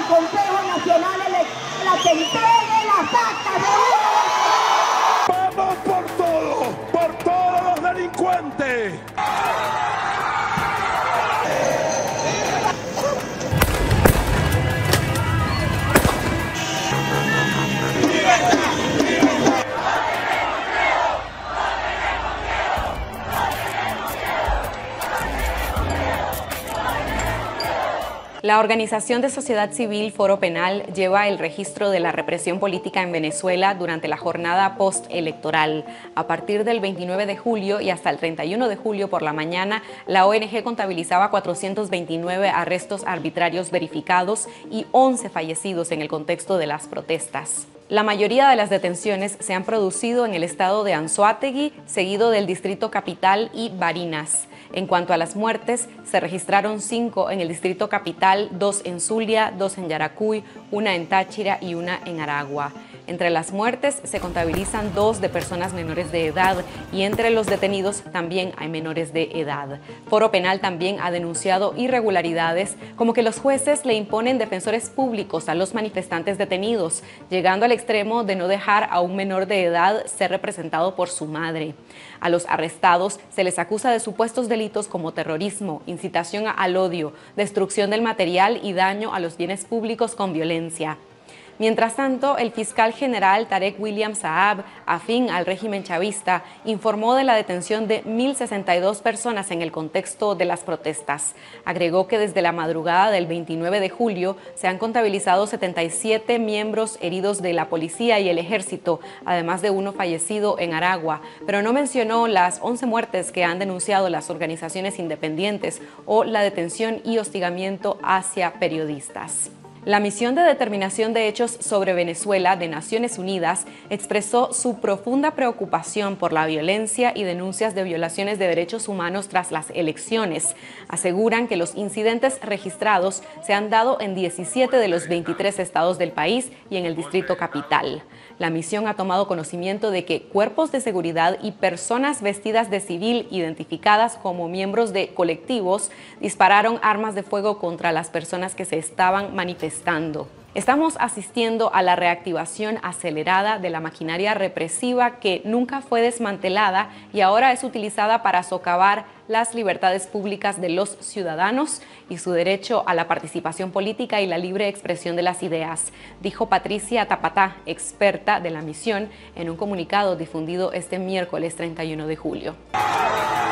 Consejo Nacional Electoral a que entregue las actas de una... ¡Vamos por todos los delincuentes! La organización de sociedad civil Foro Penal lleva el registro de la represión política en Venezuela durante la jornada postelectoral. A partir del 29 de julio y hasta el 31 de julio por la mañana, la ONG contabilizaba 429 arrestos arbitrarios verificados y 11 fallecidos en el contexto de las protestas. La mayoría de las detenciones se han producido en el estado de Anzoátegui, seguido del distrito Capital y Barinas. En cuanto a las muertes, se registraron 5 en el distrito Capital, 2 en Zulia, 2 en Yaracuy, 1 en Táchira y 1 en Aragua. Entre las muertes se contabilizan 2 de personas menores de edad y entre los detenidos también hay menores de edad. Foro Penal también ha denunciado irregularidades, como que los jueces le imponen defensores públicos a los manifestantes detenidos, llegando al extremo de no dejar a un menor de edad ser representado por su madre. A los arrestados se les acusa de supuestos delitos como terrorismo, incitación al odio, destrucción del material y daño a los bienes públicos con violencia. Mientras tanto, el fiscal general Tarek William Saab, afín al régimen chavista, informó de la detención de 1.062 personas en el contexto de las protestas. Agregó que desde la madrugada del 29 de julio se han contabilizado 77 miembros heridos de la policía y el ejército, además de 1 fallecido en Aragua, pero no mencionó las 11 muertes que han denunciado las organizaciones independientes o la detención y hostigamiento hacia periodistas. La Misión de Determinación de Hechos sobre Venezuela de Naciones Unidas expresó su profunda preocupación por la violencia y denuncias de violaciones de derechos humanos tras las elecciones. Aseguran que los incidentes registrados se han dado en 17 de los 23 estados del país y en el Distrito Capital. La misión ha tomado conocimiento de que cuerpos de seguridad y personas vestidas de civil identificadas como miembros de colectivos dispararon armas de fuego contra las personas que se estaban manifestando. Estamos asistiendo a la reactivación acelerada de la maquinaria represiva que nunca fue desmantelada y ahora es utilizada para socavar las libertades públicas de los ciudadanos y su derecho a la participación política y la libre expresión de las ideas, dijo Patricia Tapatá, experta de la misión, en un comunicado difundido este miércoles 31 de julio.